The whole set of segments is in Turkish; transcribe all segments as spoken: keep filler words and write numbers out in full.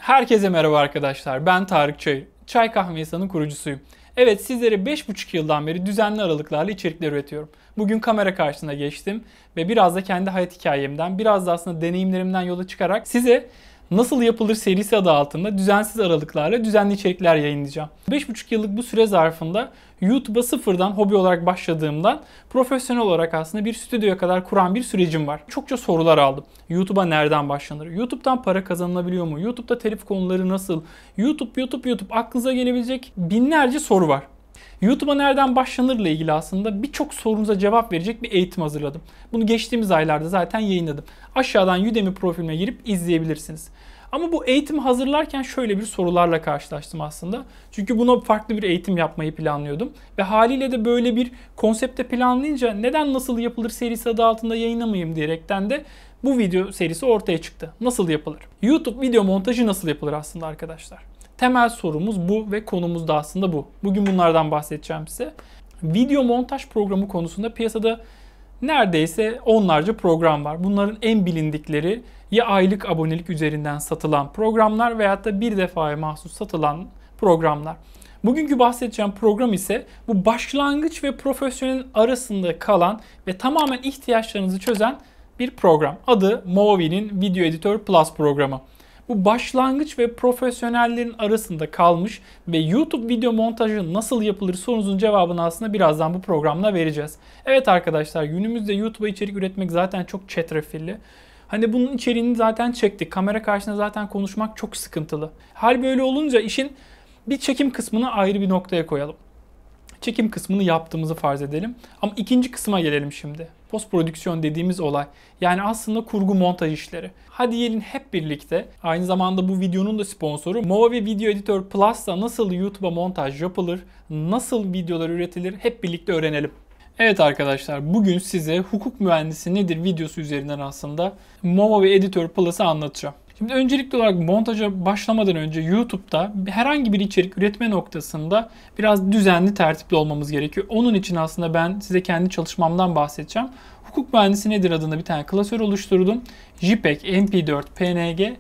Herkese merhaba arkadaşlar. Ben Tarık Çayır. Çay Kahve İnsan'ın kurucusuyum. Evet, sizlere beş buçuk yıldan beri düzenli aralıklarla içerikler üretiyorum. Bugün kamera karşısına geçtim ve biraz da kendi hayat hikayemden, biraz da aslında deneyimlerimden yola çıkarak size Nasıl Yapılır serisi adı altında düzensiz aralıklarla düzenli içerikler yayınlayacağım. beş buçuk yıllık bu süre zarfında YouTube'a sıfırdan hobi olarak başladığımdan profesyonel olarak aslında bir stüdyoya kadar kuran bir sürecim var. Çokça sorular aldım. YouTube'a nereden başlanır? YouTube'dan para kazanılabiliyor mu? YouTube'da telif konuları nasıl? YouTube, YouTube, YouTube aklınıza gelebilecek binlerce soru var. YouTube'a nereden başlanırla ilgili aslında birçok sorunuza cevap verecek bir eğitim hazırladım. Bunu geçtiğimiz aylarda zaten yayınladım. Aşağıdan Udemy profilime girip izleyebilirsiniz. Ama bu eğitimi hazırlarken şöyle bir sorularla karşılaştım aslında. Çünkü buna farklı bir eğitim yapmayı planlıyordum. Ve haliyle de böyle bir konsepte planlayınca neden Nasıl Yapılır serisi adı altında yayınlamayayım diyerekten de bu video serisi ortaya çıktı. Nasıl yapılır? YouTube video montajı nasıl yapılır aslında arkadaşlar? Temel sorumuz bu ve konumuz da aslında bu. Bugün bunlardan bahsedeceğim size. Video montaj programı konusunda piyasada neredeyse onlarca program var. Bunların en bilindikleri ya aylık abonelik üzerinden satılan programlar veyahut da bir defaya mahsus satılan programlar. Bugünkü bahsedeceğim program ise bu başlangıç ve profesyonel arasında kalan ve tamamen ihtiyaçlarınızı çözen bir program. Adı Movi'nin Video Editor Plus programı. Bu başlangıç ve profesyonellerin arasında kalmış ve YouTube video montajı nasıl yapılır sorunuzun cevabını aslında birazdan bu programda vereceğiz. Evet arkadaşlar, günümüzde YouTube'a içerik üretmek zaten çok çetrefilli. Hani bunun içeriğini zaten çektik. Kamera karşısında zaten konuşmak çok sıkıntılı. Hal böyle olunca işin bir çekim kısmını ayrı bir noktaya koyalım. Çekim kısmını yaptığımızı farz edelim. Ama ikinci kısma gelelim şimdi. Post prodüksiyon dediğimiz olay. Yani aslında kurgu montaj işleri. Hadi gelin hep birlikte, aynı zamanda bu videonun da sponsoru Movi Video Editor Plus'ta nasıl YouTube'a montaj yapılır, nasıl videolar üretilir hep birlikte öğrenelim. Evet arkadaşlar, bugün size hukuk mühendisi nedir videosu üzerinden aslında Movi Editor Plus'ı anlatacağım. Şimdi öncelikli olarak montaja başlamadan önce YouTube'da herhangi bir içerik üretme noktasında biraz düzenli, tertipli olmamız gerekiyor. Onun için aslında ben size kendi çalışmamdan bahsedeceğim. Hukuk mühendisi nedir adında bir tane klasör oluşturdum. JPEG, M P dört, P N G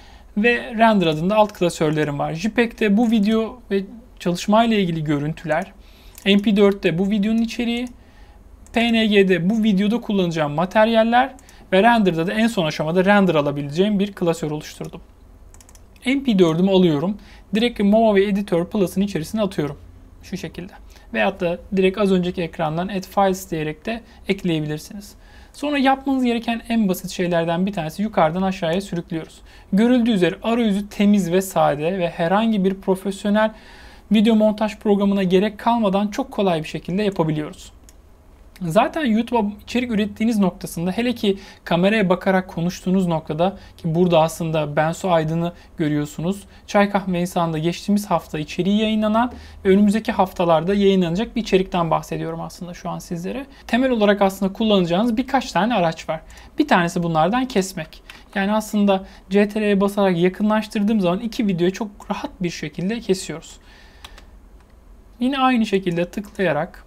ve Render adında alt klasörlerim var. JPEG'te bu video ve çalışmayla ilgili görüntüler, M P dörtte bu videonun içeriği, P N G'de bu videoda kullanacağım materyaller ve Render'da da en son aşamada render alabileceğim bir klasör oluşturdum. M P dördümü alıyorum. Direkt Movi Editor Plus'ın içerisine atıyorum. Şu şekilde. Veyahut da direkt az önceki ekrandan Add Files diyerek de ekleyebilirsiniz. Sonra yapmanız gereken en basit şeylerden bir tanesi yukarıdan aşağıya sürüklüyoruz. Görüldüğü üzere arayüzü temiz ve sade ve herhangi bir profesyonel video montaj programına gerek kalmadan çok kolay bir şekilde yapabiliyoruz. Zaten YouTube'a içerik ürettiğiniz noktasında, hele ki kameraya bakarak konuştuğunuz noktada, ki burada aslında Bensu Aydın'ı görüyorsunuz. Çay Kahve İnsan'da geçtiğimiz hafta içeriği yayınlanan ve önümüzdeki haftalarda yayınlanacak bir içerikten bahsediyorum aslında şu an sizlere. Temel olarak aslında kullanacağınız birkaç tane araç var. Bir tanesi bunlardan kesmek. Yani aslında C T R L'ye basarak yakınlaştırdığım zaman iki videoyu çok rahat bir şekilde kesiyoruz. Yine aynı şekilde tıklayarak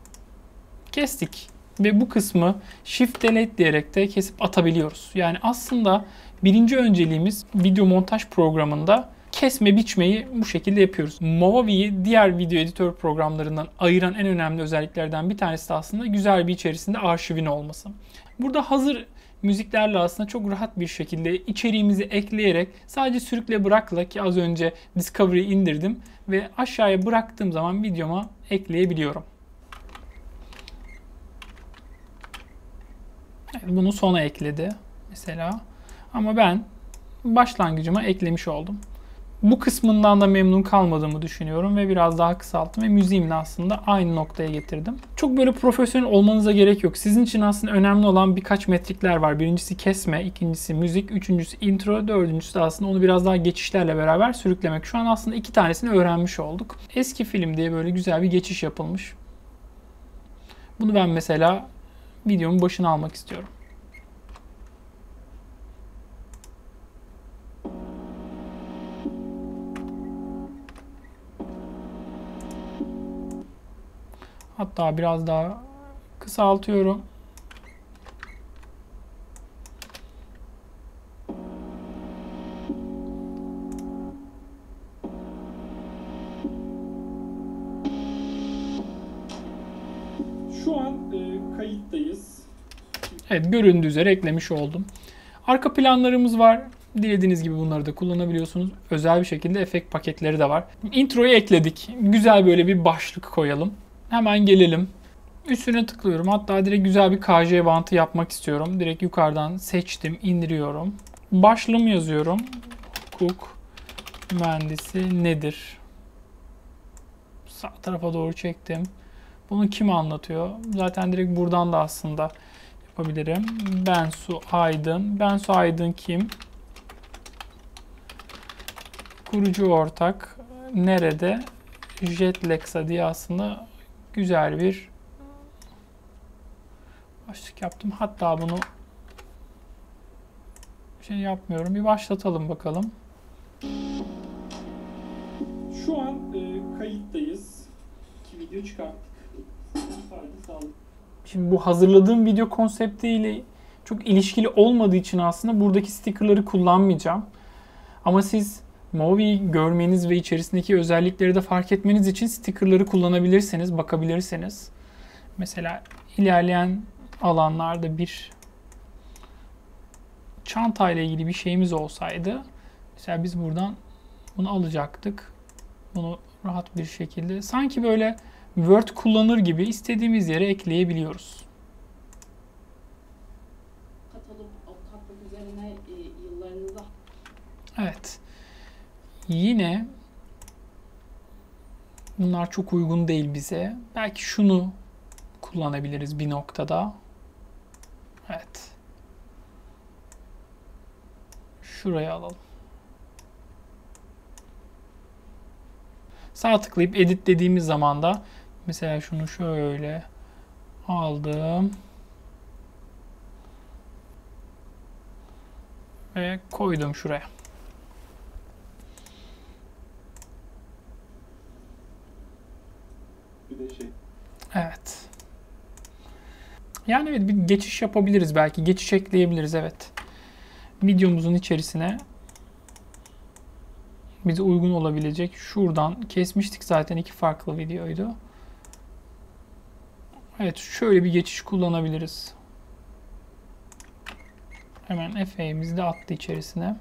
kestik ve bu kısmı Shift Delete diyerek de kesip atabiliyoruz. Yani aslında birinci önceliğimiz video montaj programında kesme biçmeyi bu şekilde yapıyoruz. Movi'yi diğer video editör programlarından ayıran en önemli özelliklerden bir tanesi de aslında güzel bir içerisinde arşivin olması. Burada hazır müziklerle aslında çok rahat bir şekilde içeriğimizi ekleyerek sadece sürükle bırakla, ki az önce Discovery'i indirdim ve aşağıya bıraktığım zaman videoma ekleyebiliyorum. Bunu sona ekledi mesela. Ama ben başlangıcıma eklemiş oldum. Bu kısmından da memnun kalmadığımı düşünüyorum ve biraz daha kısalttım ve müziğimle aslında aynı noktaya getirdim. Çok böyle profesyonel olmanıza gerek yok. Sizin için aslında önemli olan birkaç metrikler var. Birincisi kesme, ikincisi müzik, üçüncüsü intro, dördüncüsü de aslında onu biraz daha geçişlerle beraber sürüklemek. Şu an aslında iki tanesini öğrenmiş olduk. Eski film diye böyle güzel bir geçiş yapılmış. Bunu ben mesela videomun başına almak istiyorum. Hatta biraz daha kısaltıyorum. Evet, göründüğü üzere eklemiş oldum. Arka planlarımız var. Dilediğiniz gibi bunları da kullanabiliyorsunuz. Özel bir şekilde efekt paketleri de var. Introyu ekledik. Güzel böyle bir başlık koyalım. Hemen gelelim. Üstüne tıklıyorum. Hatta direkt güzel bir K J bantı yapmak istiyorum. Direkt yukarıdan seçtim, indiriyorum. Başlığımı yazıyorum. Hukuk mühendisi nedir? Sağ tarafa doğru çektim. Bunu kim anlatıyor? Zaten direkt buradan da aslında yapabilirim. Bensu Aydın. Bensu Aydın kim? Kurucu ortak. Nerede? Jetlexa diye aslında güzel bir başlık yaptım. Hatta bunu şey yapmıyorum. Bir başlatalım bakalım. Şu an e, kayıttayız. İki video çıkarttık. Şimdi bu hazırladığım video konseptiyle çok ilişkili olmadığı için aslında buradaki stickerları kullanmayacağım. Ama siz Movi'yi görmeniz ve içerisindeki özellikleri de fark etmeniz için stickerları kullanabilirsiniz, bakabilirsiniz. Mesela ilerleyen alanlarda bir çantayla ilgili bir şeyimiz olsaydı, mesela biz buradan bunu alacaktık. Bunu rahat bir şekilde sanki böyle Word kullanır gibi istediğimiz yere ekleyebiliyoruz. Katalog, katalog üzerine e, yıllarınızda. Evet. Yine bunlar çok uygun değil bize. Belki şunu kullanabiliriz bir noktada. Evet. Şuraya alalım. Sağ tıklayıp edit dediğimiz zaman da mesela şunu şöyle aldım ve koydum şuraya. Evet. Yani evet, bir geçiş yapabiliriz belki. Geçiş ekleyebiliriz, evet. Videomuzun içerisine bize uygun olabilecek. Şuradan kesmiştik zaten, iki farklı videoydu. Evet, şöyle bir geçiş kullanabiliriz. Hemen efektimizi de attı içerisine.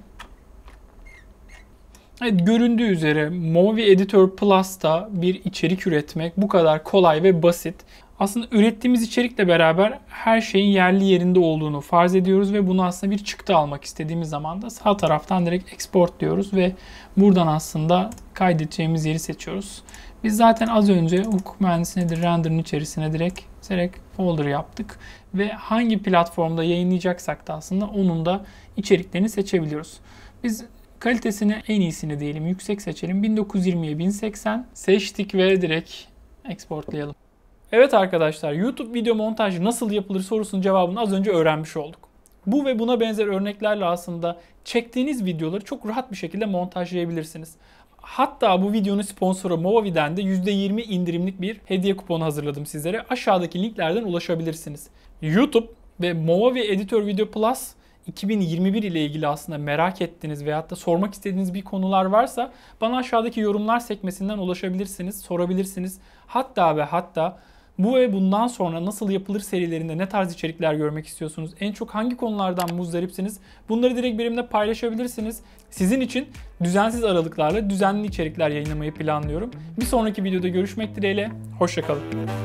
Evet, göründüğü üzere Movie Editor Plus'ta bir içerik üretmek bu kadar kolay ve basit. Aslında ürettiğimiz içerikle beraber her şeyin yerli yerinde olduğunu farz ediyoruz ve bunu aslında bir çıktı almak istediğimiz zaman da sağ taraftan direkt export diyoruz ve buradan aslında kaydedeceğimiz yeri seçiyoruz. Biz zaten az önce hukuk mühendisi nedir render'ın içerisine direkt direkt folder yaptık ve hangi platformda yayınlayacaksak da aslında onun da içeriklerini seçebiliyoruz. Biz kalitesini en iyisini diyelim, yüksek seçelim. bin dokuz yüz yirmiye bin seksen seçtik ve direkt exportlayalım. Evet arkadaşlar, YouTube video montajı nasıl yapılır sorusunun cevabını az önce öğrenmiş olduk. Bu ve buna benzer örneklerle aslında çektiğiniz videoları çok rahat bir şekilde montajlayabilirsiniz. Hatta bu videonun sponsoru Movavi'den de yüzde yirmi indirimlik bir hediye kuponu hazırladım sizlere. Aşağıdaki linklerden ulaşabilirsiniz. YouTube ve Movavi Editor Video Plus iki bin yirmi bir ile ilgili aslında merak ettiğiniz veyahut da sormak istediğiniz bir konular varsa bana aşağıdaki yorumlar sekmesinden ulaşabilirsiniz, sorabilirsiniz. Hatta ve hatta bu ve bundan sonra nasıl yapılır serilerinde ne tarz içerikler görmek istiyorsunuz? En çok hangi konulardan muzdaripsiniz? Bunları direkt benimle paylaşabilirsiniz. Sizin için düzensiz aralıklarla düzenli içerikler yayınlamayı planlıyorum. Bir sonraki videoda görüşmek dileğiyle. Hoşça kalın.